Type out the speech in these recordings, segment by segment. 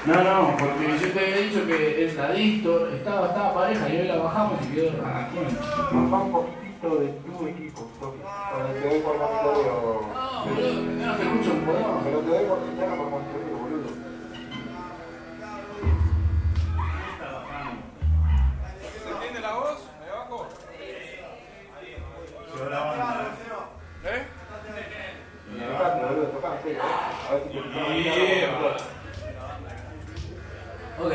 No, no, porque yo te había dicho que es la Distor, estaba pareja y hoy la bajamos y quedó. Ah, bueno. Baja un poquito de tu equipo, Sofi. Cuando te doy por monitoreo. No, boludo, no se escucha un poco. Pero te doy por interno por monitoreo, boludo. ¿Se entiende la voz? ¿Ahí abajo? ¿Eh? Tocate, boludo, tocate. A ver si te Ok.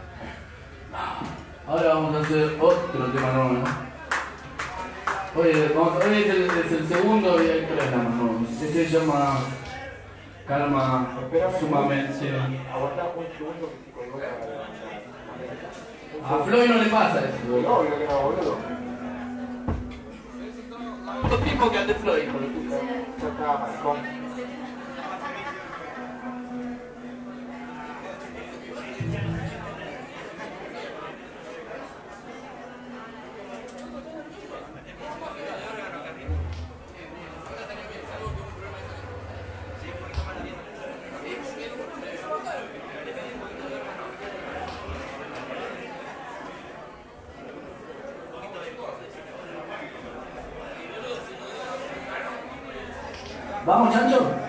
Ahora vamos a hacer otro tema nuevo, ¿no? Hoy es el segundo y hay tres temas nuevos. Este se llama Calma Sumamente. Aguantá un segundo que si colgó A Floyd no le pasa eso, No, boludo. obvio que no, boludo. Lo mismo que al de Floyd, hijo de puta. Ya está, maricón. ¿Vamos, chancho?